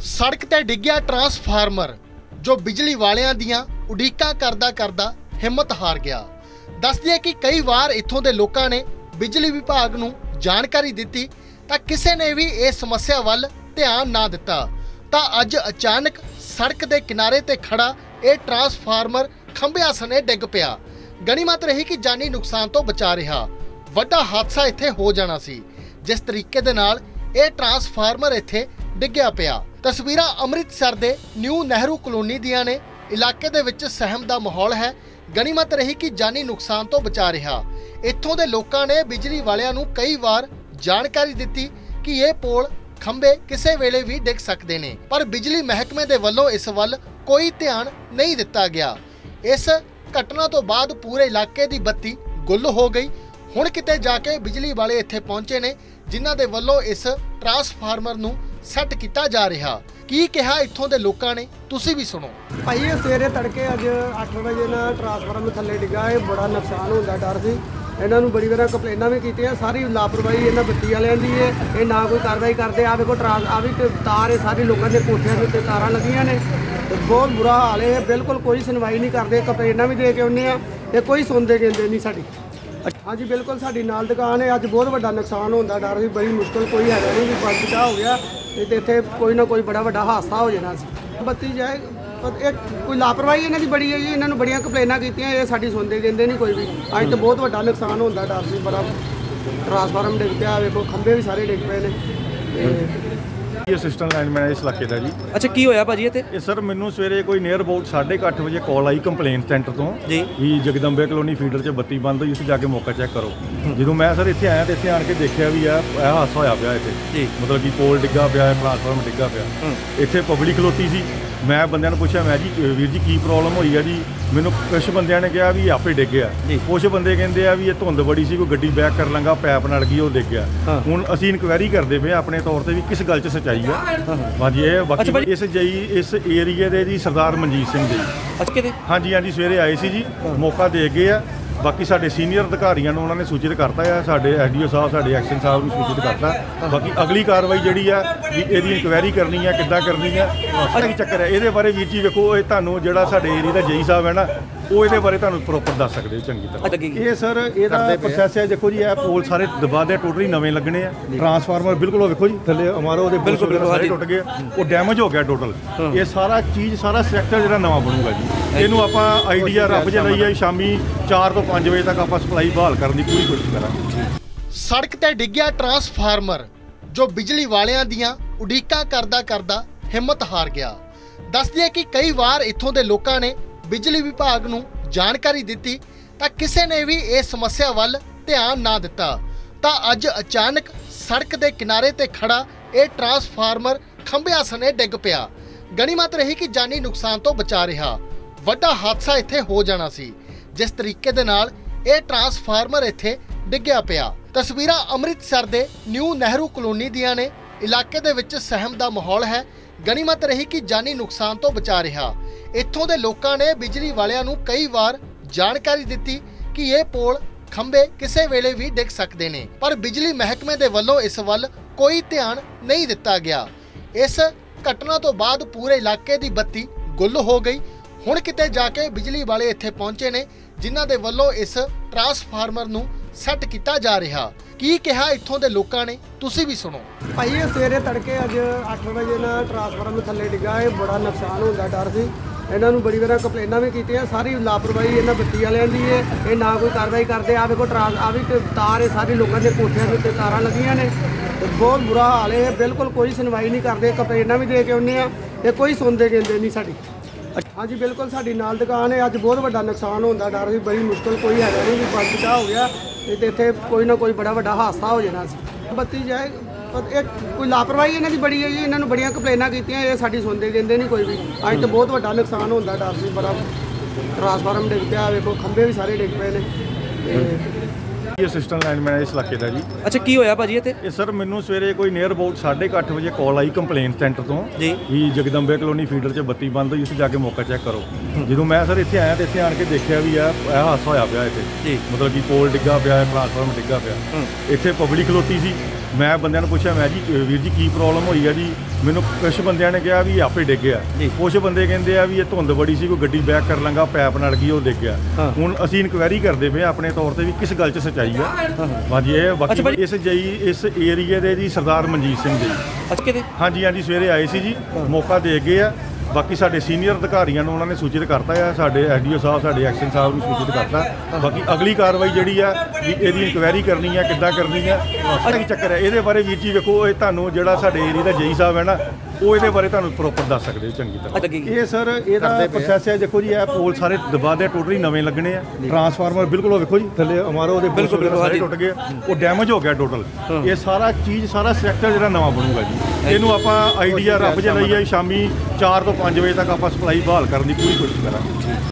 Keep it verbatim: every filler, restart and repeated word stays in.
सड़क ते डिग्या ट्रांसफार्मर जो बिजली वालियां दियां उड़ीकां करदा करदा हिम्मत हार गया। दस दिए कि कई बार इत्थों दे लोकां ने बिजली विभाग नूं जानकारी दित्ती तां किसी ने भी इस समस्या वल ध्यान ना दिता। तां अज अचानक सड़क दे किनारे ते खड़ा यह ट्रांसफार्मर खंभे सने डिग पिया। गनीमत रही कि जानी नुकसान तो बचा रहा, वड्डा हादसा इत्थे हो जाना सी। जिस तरीके दे नाल यह ट्रांसफार्मर इत्थे डिग्या पिया। तस्वीरां अमृतसर दे न्यू नेहरू कलोनी दियां ने। इलाके दे विच सहम दा माहौल है। गनीमत रही कि जानी नुकसान तो बचा रहा। इत्थों दे लोकां ने बिजली वालियां नूं कई बार जानकारी दित्ती कि यह पोल खंबे किसी वेले भी डिग सकदे ने, पर बिजली महकमे दे वल्लों इस वल कोई ध्यान नहीं दिता गया। इस घटना तो बाद पूरे इलाके दी बत्ती गुल हो गई। हुण किते जाके बिजली वाले इत्थे पहुंचे ने, जिन्हां दे वल्लों इस ट्रांसफार्मर नूं सैट किया जा रहा। की कहा इत्थों दे लोकां ने, तुसीं भी सुनो। भाई ये सवेरे तड़के अज अठ बजे ना ट्रांसफार्मर थल्ले डिगा, ये बड़ा नुकसान होंदा डर सी। इन्हां नूं बड़ी बार कंप्लेनां भी कीतियां, सारी लापरवाही इन्हां बत्ती वालियां दी है। ये ना कोई कार्रवाई करते। आ देखो ट्रांस आ भी तार है, सारे लोगों के कोठियां दे उत्ते तारां लगियां ने। बहुत बुरा हाल है, बिल्कुल कोई सुनवाई नहीं करते। कंप्लेनां भी दे के आउंदे आ, ये कोई सुनते गिंदे नहीं साडी। हाँ जी बिल्कुल, साडी नाल दुकान है। अज बहुत बड़ा नुकसान होंदा डर सी, बड़ी मुश्किल कोई है नहीं भी बच बचा हो गया। तो इत्थे कोई ना कोई बड़ा बड़ा हादसा हो जाना सी। बत्ती जाए एक कोई लापरवाही इन्हां दी बड़ी है जी। इन्हां नूं बड़ियां कंप्लेनां कीतियां, ये साडी सुनदे गिंदे नहीं कोई भी। अज तो बहुत बड़ा नुकसान होंदा डर सी, बड़ा ट्रांसफार्मर डिग पिया। वेखो खंबे भी सारे डिग पे ने। ये असिस्टेंट लाइन मैनेजर इस इलाके का जी। अच्छा की होया भाजी इत्थे? ये सर मैनू सवेरे कोई नियर अबाउट साढ़े अठ बजे कॉल आई कंप्लेन सेंटर तो जी भी जगदंबे कलोनी फीडर च बत्ती बंद हुई, उस जाके मौका चैक करो। जो मैं सर इत्थे आया तो इत्थे आन के देखा भी है हादसा होया पिया इत्थे जी। मतलब कि पोल डिग्गा पिया, ट्रांसफार्मर डिग्गा पिया। इत्थे पब्लिक खलोती सी। मैं बंदियां नूं पुछया, मैं जी वीर जी की प्रॉब्लम हुई है जी? मैनू कुछ बंदियां ने कहा भी आपे डिग गया, कुछ बंदे कहते हैं भी ये धुंध बड़ी सी, कोई गड्डी बैक कर लंगा पैप नड़ गई, वो डिग गया। हुण असीं इनक्वायरी करते पे अपने तौर पर भी किस गल च सच्चाई है। हाँ जी, ये बाकी इस जी इस एरिए दे जी सरदार मनजीत सिंह जी। हाँ जी हाँ जी, सवेरे आए सी जी, मौका दे गए आ। बाकी साढ़े सीनियर अधिकारियों ने उन्होंने सूचित करता है, साढ़े एस डी ओ साहब साढ़े एक्शन साहब ने सूचित करता। बाकी अगली कार्रवाई जी है भी यदी इंक्वायरी करनी है, किद्दां करनी है, की चक्कर है ये बारे वीर जी वेखो, ये तुहानूं जिहड़ा साढ़े एरिया का जी साहब है ना, वो ये बारे तुहानूं प्रॉपर दस सकते चंगी तरह। ये सर ਇਹਦਾ प्रोसैस है। देखो जी ये पोल सारे दबा दे टोटली नवे लगने हैं। ट्रांसफार्मर बिल्कुल देखो जी थले हमारा वो बिल्कुल सारे टुट गए, वो डैमेज हो गया टोटल। ये सारा चीज़ सारा स्ट्रक्चर जो नवा बनूगा जी। इनू आप आइडिया रब जे लईए शामी चार तो पाँच बजे तक आप सप्लाई बहाल करने की पूरी कोशिश करेंगे। सड़क ते डिग्या ट्रांसफार्मर जो बिजली वालियां दियां उड़ीकां करदा करदा हिम्मत हार गया। दस दिए कि कई बार इत्थों दे लोकां ने बिजली विभाग नूं जानकारी दित्ती तां किसी ने भी इस समस्या वल ध्यान ना दिता। तां अज अचानक सड़क दे किनारे ते खड़ा यह ट्रांसफार्मर खंभे सने डिग पिया। गनीमत रही कि जानी नुकसान तो बचा रहा, वड्डा हादसा इत्थे हो जाना सी। जिस तरीके दे नाल यह ट्रांसफार्मर इत्थे डिग्या पिया। तस्वीरां अमृतसर दे न्यू नेहरू कलोनी दियां ने। इलाके दे विच सहम दा माहौल है। गनीमत रही कि जानी नुकसान तो बचा रहा। इत्थों दे लोकां ने बिजली वालियां नूं कई बार जानकारी दित्ती कि यह पोल खंबे किसी वेले भी डिग सकदे ने, पर बिजली महकमे दे वल्लों इस वल कोई ध्यान नहीं दिता गया। इस घटना तो बाद पूरे इलाके दी बत्ती गुल हो गई। हुण किते जाके बिजली वाले इत्थे पहुंचे ने, जिन्हां दे वल्लों इस ट्रांसफार्मर नूं सैट किया जा रहा। की कहा इत्थों दे लोकां ने, तुसीं भी सुनो। भाई ये सवेरे तड़के अज अठ बजे ना ट्रांसफार्मर थल्ले डिगा, ये बड़ा नुकसान होंदा डर सी। इन्हां नूं बड़ी बार कंप्लेनां भी कीतियां, सारी लापरवाही इन्हां बत्ती वालियां दी है। ये ना कोई कार्रवाई करते। आ देखो ट्रांस आ भी तार है, सारे लोगों के कोठियां दे उत्ते तारां लगियां ने। बहुत बुरा हाल है, बिल्कुल कोई सुनवाई नहीं करते। कंप्लेनां भी दे के आउंदे आ, ये कोई सुनदे गिंदे नहीं साडी। हाँ जी बिल्कुल, साडी नाल दुकान है। अज बहुत बड़ा नुकसान होंदा डर सी, बड़ी मुश्किल कोई है नहीं भी बच बचा हो गया। तो इत्थे कोई ना कोई बड़ा बड़ा हादसा हो जाना सी। बत्ती जाए एक कोई लापरवाही इन्हां दी बड़ी है जी। इन्हां नूं बड़ियां कंप्लेनां कीतियां, ये साडी सुनदे गिंदे नहीं कोई भी। अज तो बहुत बड़ा नुकसान होंदा डर सी, बड़ा ट्रांसफार्मर डिग पिया। वेखो खंबे भी सारे डिग पे ने। ये असिस्टेंट लाइन मैनेजर इस इलाके का जी। अच्छा की होया भाजी इत्थे? ये सर मैनू सवेरे कोई नियर अबाउट साढ़े अठ बजे कॉल आई कंप्लेन सेंटर तो जी भी जगदंबे कलोनी फीडर च बत्ती बंद हुई, उस जाके मौका चैक करो। जो मैं सर इत्थे आया तो इत्थे आन के देखा भी है हादसा होया पिया इत्थे जी। मतलब कि पोल डिग्गा पिया, ट्रांसफार्मर डिग्गा पिया। इत्थे पब्लिक खलोती सी। ਮੈਂ ਬੰਦਿਆਂ ਨੂੰ ਪੁੱਛਿਆ ਮੈਂ ਜੀ ਵੀਰ ਜੀ ਕੀ ਪ੍ਰੋਬਲਮ ਹੋਈ ਆ ਜੀ ਮੈਨੂੰ ਕੁਛ ਬੰਦਿਆਂ ਨੇ ਕਿਹਾ ਵੀ ਆਪੇ ਡਿੱਗ ਗਿਆ ਕੁਛ ਬੰਦੇ ਕਹਿੰਦੇ ਆ ਵੀ ਇਹ ਧੁੰਦ ਬੜੀ ਸੀ ਕੋਈ ਗੱਡੀ ਬੈਕ ਕਰ ਲੰਗਾ ਪੈਪ ਨਾਲ ਗਈ ਉਹ ਡਿੱਗ ਗਿਆ ਹੁਣ ਅਸੀਂ ਇਨਕੁਆਇਰੀ ਕਰਦੇ ਪਏ ਆਪਣੇ ਤੌਰ ਤੇ ਵੀ ਕਿਸ ਗੱਲ 'ਚ ਸੱਚਾਈ ਆ ਬਾਜੀ ਇਹ ਬਾਕੀ ਇਸ ਜਈ ਇਸ ਏਰੀਏ ਦੇ ਜੀ ਸਰਦਾਰ ਮਨਜੀਤ ਸਿੰਘ ਜੀ ਅੱਛਾ ਕਿਤੇ ਹਾਂਜੀ ਹਾਂਜੀ ਸਵੇਰੇ ਆਏ ਸੀ ਜੀ ਮੌਕਾ ਦੇ ਗਏ ਆ ਬਾਕੀ ਸਾਡੇ ਸੀਨੀਅਰ ਅਧਿਕਾਰੀਆਂ ਨੂੰ ਉਹਨਾਂ ਨੇ ਸੂਚਿਤ ਕਰਤਾ ਆ ਸਾਡੇ ਐਸਡੀਓ ਸਾਹਿਬ ਸਾਡੇ ਐਕਸ਼ਨ ਸਾਹਿਬ ਨੂੰ ਸੂਚਿਤ ਕਰਤਾ ਬਾਕੀ ਅਗਲੀ ਕਾਰਵਾਈ ਜਿਹੜੀ ਆ ਵੀ ਇਹਦੀ ਇਨਕੁਆਇਰੀ ਕਰਨੀ ਆ ਕਿੱਦਾਂ ਕਰਨੀ ਆ ਕੀ ਚੱਕਰ ਹੈ ਇਹਦੇ ਬਾਰੇ ਵੀਰ ਜੀ ਵੇਖੋ ਇਹ ਤੁਹਾਨੂੰ ਜਿਹੜਾ ਸਾਡੇ ਏਰੀਆ ਦਾ ਜਈ ਸਾਹਿਬ ਹੈ ਨਾ ਉਹ ਇਹਦੇ ਬਾਰੇ ਤੁਹਾਨੂੰ ਪ੍ਰੋਪਰ ਦੱਸ ਸਕਦੇ ਹੋ ਚੰਗੀ ਤਰ੍ਹਾਂ ਇਹ ਸਰ ਇਹਦਾ ਪ੍ਰੋਸੈਸ ਹੈ ਦੇਖੋ ਜੀ ਇਹ ਪੋਲ ਸਾਰੇ ਦਬਾ ਦੇ ਟੋਟਲੀ ਨਵੇਂ ਲੱਗਣੇ ਆ ਟਰਾਂਸਫਾਰਮਰ ਬਿਲਕੁਲ ਉਹ ਵੇਖੋ ਜੀ ਥੱਲੇ ਹਮਾਰਾ ਉਹਦੇ ਬਿਲਕੁਲ ਸਾਰੇ ਟੁੱਟ ਗਏ ਉਹ ਡੈਮੇਜ ਹੋ ਗਿਆ ਟੋਟਲ ਇਹ ਸਾਰਾ ਚੀਜ਼ ਸਾਰਾ ਸਟਰਕਚਰ ਜਿਹੜਾ ਨਵਾਂ ਬਣੂਗਾ ਜੀ ਇਹਨੂੰ ਆਪਾਂ ਆਈਡੀਆ ਰੱਬ ਜੇ ਲਈ ਆ ਸ਼ਾਮੀ ਚਾਰ ਤੋਂ ਪੰਜ ਵਜੇ ਤੱਕ ਆਪਾਂ ਸਪਲਾਈ ਬਹਾਲ ਕਰਨ ਦੀ ਪੂਰੀ ਕੋਸ਼ਿਸ਼ ਕਰਾਂਗੇ।